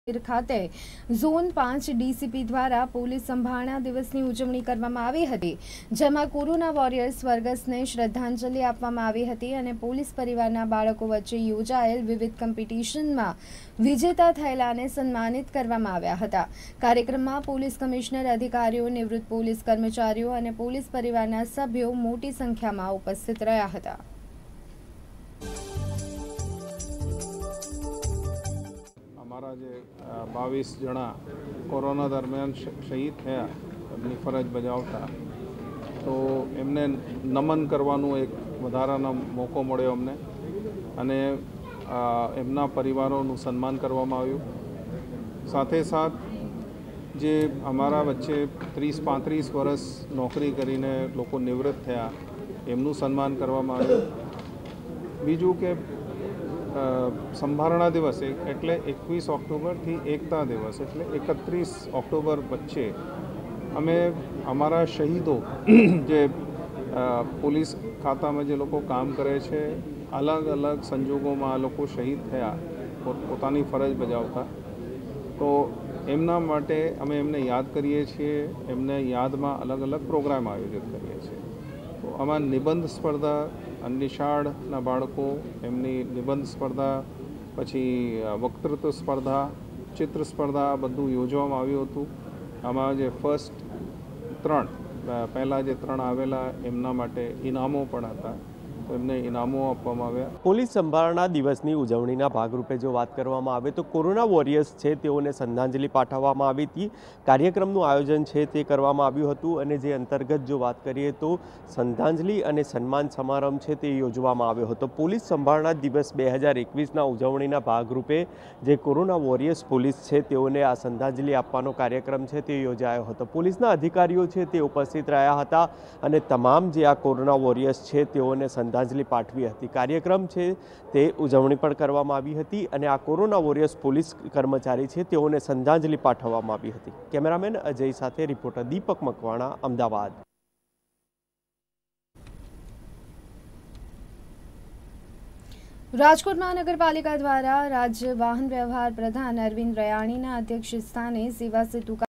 ખાતે zone 5 DCP દ્વારા police સંભાળના દિવસની ઉજવણી કરવામાં આવી હતી, જેમાં કોરોના વોરિયર્સ સ્વર્ગસ્થને શ્રદ્ધાંજલિ આપવામાં આવી હતી અને પોલીસ પરિવારના બાળકો વચ્ચે યોજાયેલ વિવિધ કોમ્પિટિશનમાં વિજેતા થયેલાને સન્માનિત કરવામાં આવ્યા હતા। કાર્યક્રમમાં પોલીસ કમિશનર, અધિકારીઓ, નિવૃત્ત પોલીસ કર્મચારીઓ અને પોલીસ પરિવારના સભ્યો મોટી સંખ્યામાં ઉપસ્થિત રહ્યા હતા। हमारा जो 22 जना कोरोना दरमियान शहीद थया एमनी फरज बजावता तो एमने नमन करवानो एक वधारानो मौको मळ्यो अमने अने एमना परिवारोनुं सन्मान करवामां आव्युं। साथे साथ जे अमारा वच्चे 30-35 वर्ष नौकरी करीने लोको निवृत्त थया एमनुं सन्मान करवामां आव्युं। बीजुं के संभारणा दिवस एटले 21 ऑक्टोबर थी एकता दिवस एटले 31 ऑक्टोबर वच्चे अमे अमारा शहीदों जे पुलिस खाता में जे लोग काम करे छे अलग अलग संजोगों में आ लोग शहीद थया पोतानी फरज बजावता तो एमना माटे अमे एमने याद करीए छीए। एमने याद में अलग अलग प्रोग्राम आयोजित करीए छीए। तो आमां निबंध स्पर्धा, निशाळना बाळको एमनी निबंध स्पर्धा, पछी वक्तृत्व स्पर्धा, चित्र स्पर्धा बधुं योजवामां आव्युं हतुं। आमां जे फर्स्ट 3 पहला जे 3 आवेला एमना माटे इनामों पण हता तो एमने इनामों आपवामां आव्या। पोलीस संभाळना दिवसनी उजवणीना भागरूपे जो बात करवामां आवे तो कोरोना वोरियर्स छे तेओने श्रद्धांजलि पाठववामां आवी हती। कार्यक्रमनुं आयोजन छे ते करवामां आव्युं हतुं अने जे अंतर्गत जो बात करीए तो श्रद्धांजलि अने सन्मान समारंभ छे ते योजवामां आव्यो हतो। पोलीस संभाळना दिवस 2021 ना उजवणीना भागरूपे जे कोरोना वोरियर्स पोलीस छे तेओने आ श्रद्धांजलि आपवानो कार्यक्रम छे ते योजायो हतो। पोलीसना अधिकारीओ छे ते उपस्थित रह्या हता अने तमाम जे आ कोरोना वोरियर्स छे तेओने श्रद्धांजलि पाठवी हती। कार्यक्रम छे ते उजवणी पण करवामां आवी हती अने आ कोरोना वोरियर्स पोलीस कर्मचारी छे तेओने श्रद्धांजलि पाठववामां आवी हती। केमेरामेन अजय साथे रिपोर्टर दीपक मकवाणा, अमदावाद। રાજકોટ મહાનગરપાલિકા દ્વારા રાજ્ય વાહન વ્યવહાર પ્રધાન અરવિંદ રયાણીના અધ્યક્ષ સ્થાને સેવા સેતુ